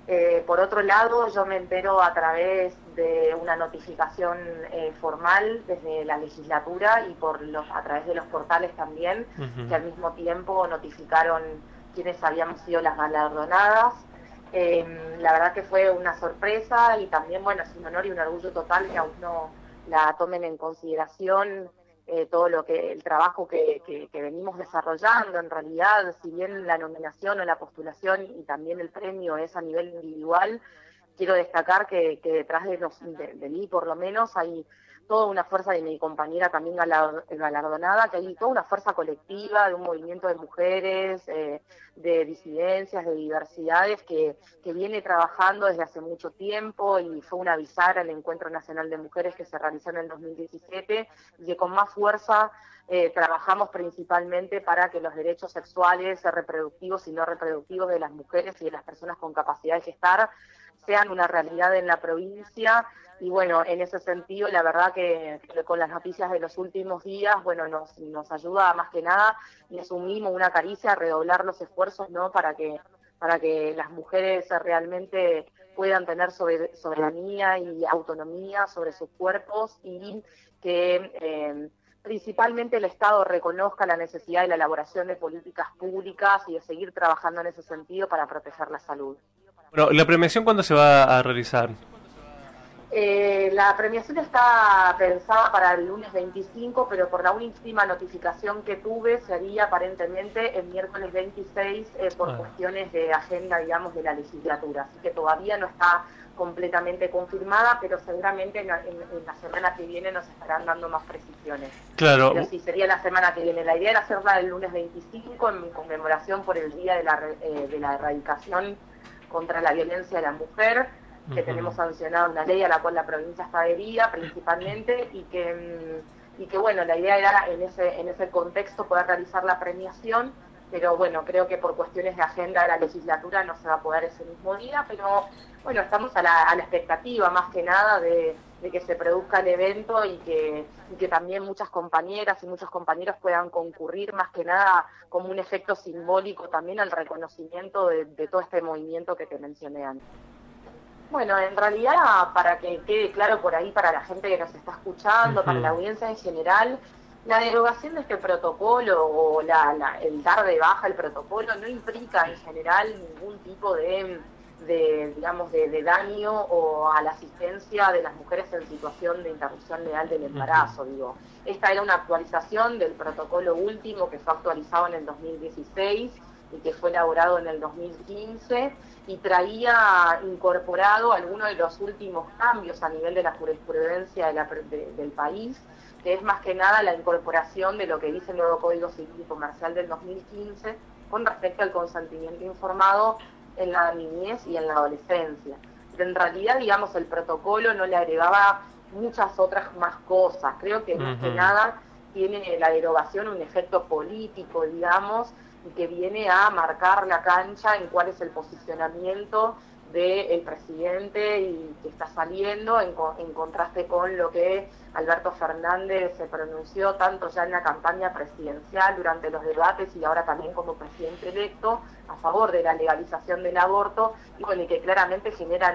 Por otro lado, yo me entero a través de una notificación formal desde la legislatura y a través de los portales también, que Ujú. al mismo tiempo notificaron quiénes habíamos sido las galardonadas. La verdad que fue una sorpresa y también, bueno, es un honor y un orgullo total que a uno la tomen en consideración todo el trabajo que venimos desarrollando. En realidad, si bien la nominación o la postulación y también el premio es a nivel individual, quiero destacar que detrás de mí, por lo menos, hay toda una fuerza de mi compañera también galardonada, que hay toda una fuerza colectiva de un movimiento de mujeres, de disidencias, de diversidades, que viene trabajando desde hace mucho tiempo y fue una bisagra el Encuentro Nacional de Mujeres que se realizó en el 2017 y que con más fuerza trabajamos principalmente para que los derechos sexuales, reproductivos y no reproductivos de las mujeres y de las personas con capacidad de gestar sean una realidad en la provincia. Y bueno, en ese sentido, la verdad que con las noticias de los últimos días, bueno, nos ayuda más que nada y es un mimo, una caricia, a redoblar los esfuerzos, ¿no? Para que las mujeres realmente puedan tener soberanía y autonomía sobre sus cuerpos y que principalmente el Estado reconozca la necesidad de la elaboración de políticas públicas y de seguir trabajando en ese sentido para proteger la salud. Bueno, ¿la premiación cuándo se va a realizar? La premiación está pensada para el lunes 25, pero por la última notificación que tuve sería aparentemente el miércoles 26 por Ah, cuestiones de agenda, digamos, de la legislatura. Así que todavía no está completamente confirmada, pero seguramente en la semana que viene nos estarán dando más precisiones. Pero claro. sí, sería la semana que viene. La idea era hacerla el lunes 25 en conmemoración por el Día de la Erradicación contra la Violencia de la Mujer, que Ujú. tenemos sancionada una ley a la cual la provincia está adherida principalmente y que bueno, la idea era en ese contexto poder realizar la premiación, pero bueno, creo que por cuestiones de agenda de la legislatura no se va a poder ese mismo día, pero bueno, estamos a la expectativa más que nada de que se produzca el evento y que también muchas compañeras y muchos compañeros puedan concurrir más que nada como un efecto simbólico también al reconocimiento de todo este movimiento que te mencioné antes. Bueno, en realidad, para que quede claro por ahí para la gente que nos está escuchando, para la Ujú. audiencia en general, la derogación de este protocolo o el dar de baja el protocolo no implica en general ningún tipo digamos, de daño o a la asistencia de las mujeres en situación de interrupción legal del Ujú. embarazo. Digo, esta era una actualización del protocolo último que fue actualizado en el 2016 y que fue elaborado en el 2015 y traía incorporado algunos de los últimos cambios a nivel de la jurisprudencia del país, que es más que nada la incorporación de lo que dice el nuevo Código Civil y Comercial del 2015 con respecto al consentimiento informado en la niñez y en la adolescencia. Pero en realidad, digamos, el protocolo no le agregaba muchas otras más cosas. Creo que más que Ujú. nada tiene la derogación un efecto político, digamos, y que viene a marcar la cancha en cuál es el posicionamiento del presidente y que está saliendo en contraste con lo que Alberto Fernández se pronunció tanto ya en la campaña presidencial durante los debates y ahora también como presidente electo a favor de la legalización del aborto y bueno, y que claramente genera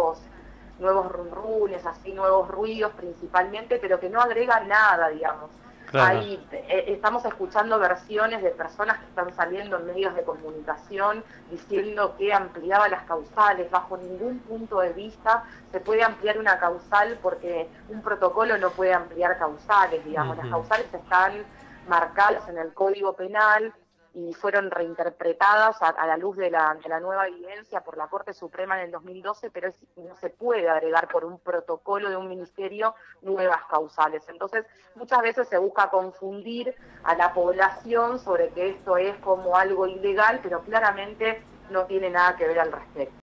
nuevos runrunes, así nuevos ruidos principalmente, pero que no agrega nada, digamos. Claro. Ahí estamos escuchando versiones de personas que están saliendo en medios de comunicación diciendo que ampliaba las causales. Bajo ningún punto de vista se puede ampliar una causal porque un protocolo no puede ampliar causales, digamos. Las Ujú. causales están marcadas en el Código Penal y fueron reinterpretadas a la luz de la nueva evidencia por la Corte Suprema en el 2012, pero no se puede agregar por un protocolo de un ministerio nuevas causales. Entonces, muchas veces se busca confundir a la población sobre que esto es como algo ilegal, pero claramente no tiene nada que ver al respecto.